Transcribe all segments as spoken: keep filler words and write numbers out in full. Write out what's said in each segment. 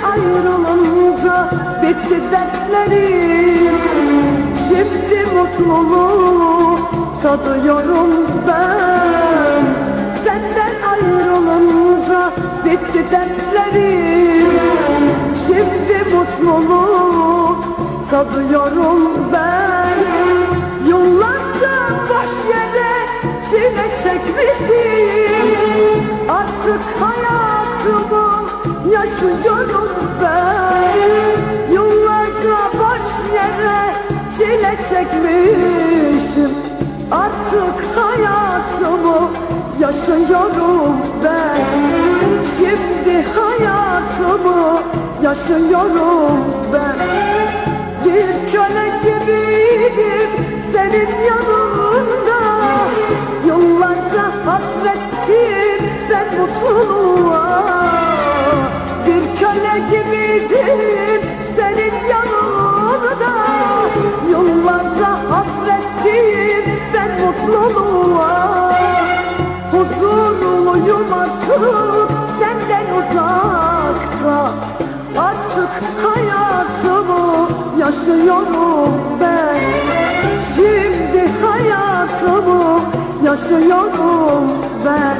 ayrılınca bitti dertlerim. Şimdi mutluluğu tadıyorum ben. Senden ayrılınca bitti dertlerim. Şimdi mutluluğu tadıyorum ben. Yıllarca boş yere çile çekmişim. Artık hayatımı yaşıyorum ben. Yıllarca boş yere çile çekmişim. Artık hayatımı yaşıyorum ben. Şimdi hayatımı yaşıyorum ben. Bir köle gibiydim senin yanında. Yıllarca hasrettim ben mutluluğa. Bir köle gibiydim senin yanında. Yıllarca hasrettim ben mutluluğa. Huzurluyum artık senden uzakta. Artık hayatımı yaşıyorum ben. Şimdi hayatımı yaşıyorum ben.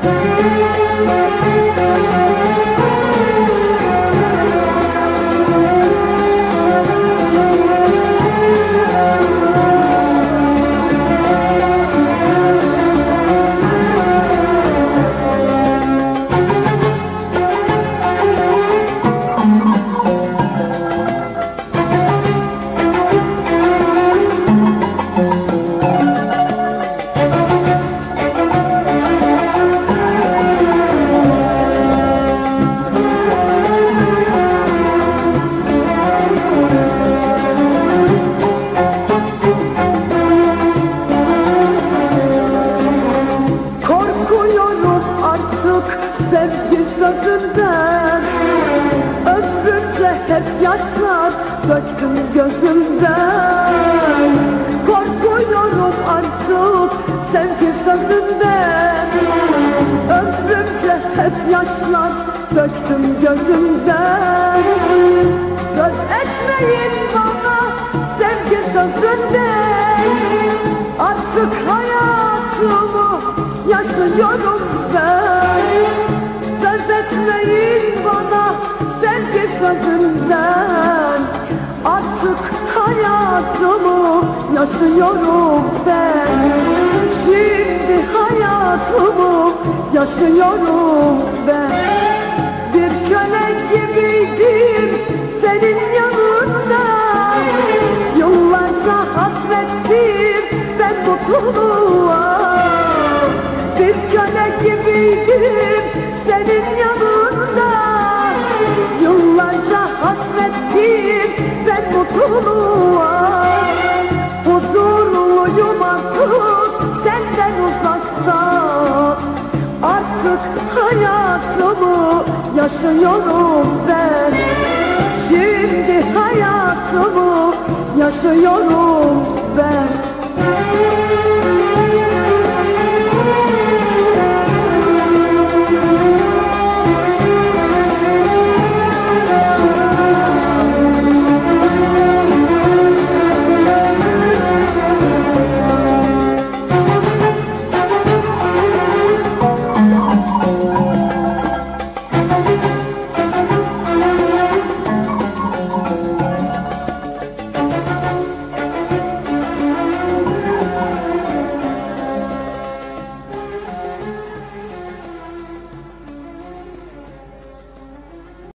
Sevgi sözünden ömrümce hep yaşlar döktüm gözümden. Korkuyorum artık sevgi sözünden. Ömrümce hep yaşlar döktüm gözümden. Söz etmeyin bana sevgi sözünden. Artık hayatımı yaşıyorum ben. Söz etmeyin bana sevgi sözünden. Artık hayatımı yaşıyorum ben. Şimdi hayatımı yaşıyorum ben. Bir köle gibiydim senin yanında. Yıllarca hasrettim ben mutluluğa. Bir köle gibiydim senin yanında. Yıllarca hasrettim ben mutluluğa. Huzurluyum artık senden uzakta. Artık hayatımı yaşıyorum ben. Şimdi hayatımı yaşıyorum ben.